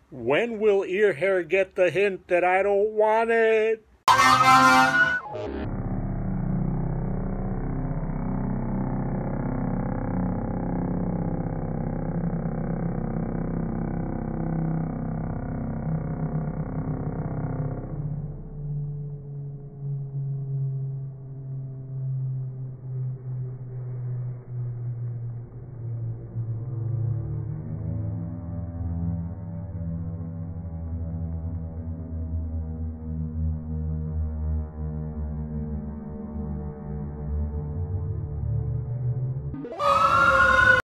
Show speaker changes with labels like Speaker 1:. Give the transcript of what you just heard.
Speaker 1: When will Earhair get the hint that I don't want it?